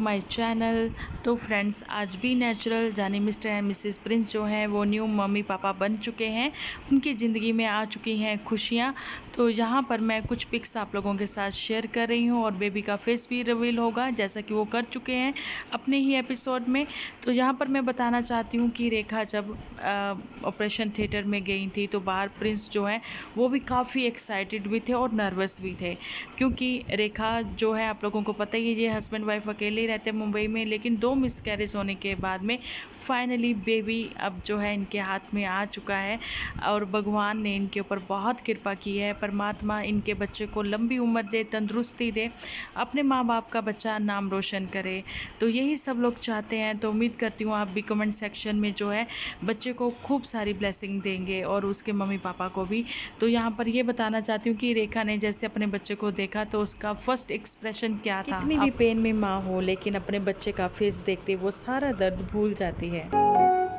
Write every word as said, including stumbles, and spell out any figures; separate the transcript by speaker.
Speaker 1: My channel. तो friends, आज भी नेचुरल जानी मिस्टर एंड मिसेस प्रिंस जो हैं वो न्यू मम्मी पापा बन चुके हैं। उनकी ज़िंदगी में आ चुकी हैं खुशियाँ। तो यहाँ पर मैं कुछ पिक्स आप लोगों के साथ शेयर कर रही हूँ और बेबी का फेस भी रिवील होगा जैसा कि वो कर चुके हैं अपने ही एपिसोड में। तो यहाँ पर मैं बताना चाहती हूँ कि रेखा जब ऑपरेशन थिएटर में गई थी तो बाहर प्रिंस जो है वो भी काफ़ी एक्साइटेड भी थे और नर्वस भी थे, क्योंकि रेखा जो है आप लोगों को पता ही है ये हस्बैंड वाइफ अकेले ही रहते हैं मुंबई में, लेकिन दो मिसकैरेज होने के बाद में फाइनली बेबी अब जो है इनके हाथ में आ चुका है और भगवान ने इनके ऊपर बहुत कृपा की है। परमात्मा इनके बच्चे को लंबी उम्र दे, तंदुरुस्ती दे, अपने माँ बाप का बच्चा नाम रोशन करे। तो यही सब लोग चाहते हैं। तो उम्मीद करती हूँ आप भी कमेंट सेक्शन में जो है बच्चे को खूब सारी ब्लेसिंग देंगे और उसके मम्मी पापा को भी। तो यहाँ पर ये बताना चाहती हूँ कि रेखा ने जैसे अपने बच्चे को देखा तो उसका फर्स्ट एक्सप्रेशन क्या था। कितनी भी पेन में माँ हो लेकिन अपने बच्चे का फेस देखते वो सारा दर्द भूल जाती है।